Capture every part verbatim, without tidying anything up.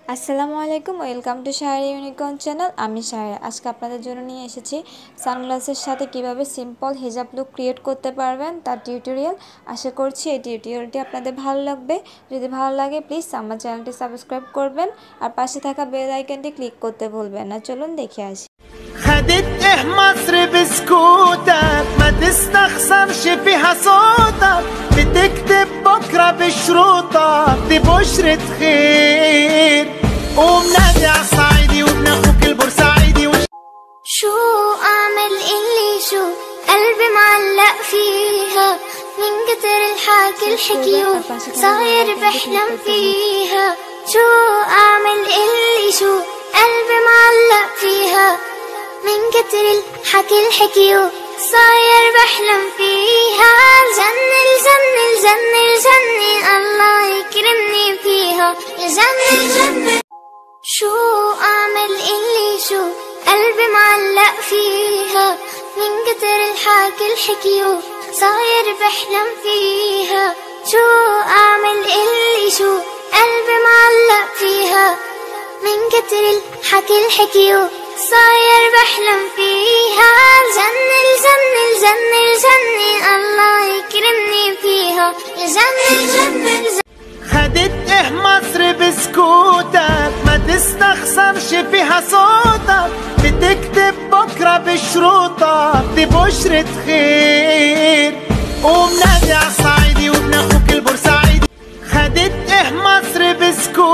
আসসালামু আলাইকুম, welcome to Shaira unicorn channel. আমি শায়রা। আজকে আপনাদের জন্য নিয়ে এসেছি সানগ্লাসের সাথে কিভাবে সিম্পল হিজাব লুক ক্রিয়েট করতে পারবেন তার টিউটোরিয়াল। আশা করছি এই টিউটোরিয়ালটি আপনাদের ভালো লাগবে। যদি ভালো লাগে প্লিজ আমার চ্যানেলটি সাবস্ক্রাইব করবেন আর পাশে থাকা বেল আইকনটি ক্লিক করতে ভুলবেন না। চলুন দেখে আসি। خدت ايه مصر بسكوتك ما تستخسرش فيها صوتك بتكتب بكرة بشروطك دي بشرة خير قوم نادي عالصعيدي وابن اخوك البورسعيدي وش شو اعمل اللي شو قلبي معلق فيها من كتر الحكي الحكيو صاير بحلم فيها شو اعمل اللي شو قلبي معلق فيها من كتر الحكي الحكيو صاير بحلم فيها الجنة الجنة الجنة الجنة الله يكرمني فيها الجنة الجنة شو اعمل اللي شو قلبي معلق فيها من كتر الحكي الحكيو صاير بحلم فيها شو اعمل اللي شو قلبي معلق فيها من كتر الحكي الحكيو صاير بحلم فيها الجنة الجنة الجنة الجنة الله يكرمني فيها الجنة الجنة الجنة خدت ايه مصر بسكوتك ما تستخسرش فيها صوتك بتكتب بكرة بشروطك دي بشرة خير قوم نادي عالصعيدي وابن اخوك البورسعيدي خدت ايه مصر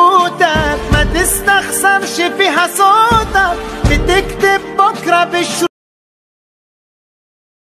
بسكوتك ما تستخسرش فيها صوتك بتكتب بكرة بشروطك